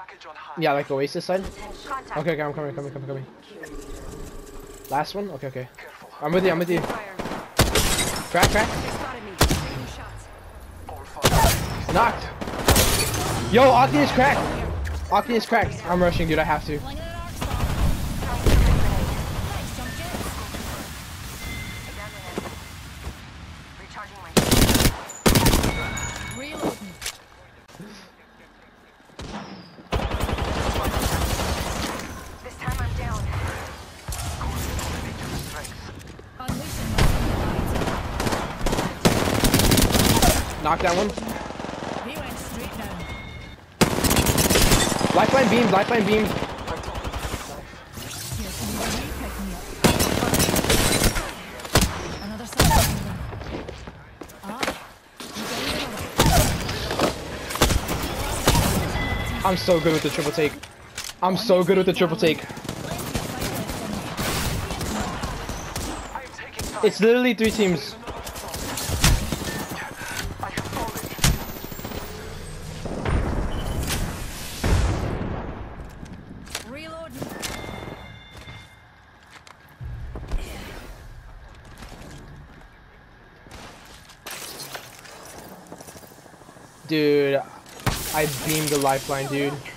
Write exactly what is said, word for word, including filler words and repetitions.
Yeah, like Oasis side. Okay, okay, I'm coming, coming, coming, coming. Last one? Okay, okay. I'm with you, I'm with you. Crack, crack. Knocked. Yo, Octane is cracked. Octane is cracked. I'm rushing, dude, I have to. Knock that one. He went straight down. Lifeline beam, lifeline beam. Here, can you really pick me up? Another side. Ah. I'm so good with the triple take. I'm so good with the triple take. It's literally three teams. Dude, I beamed the lifeline, dude.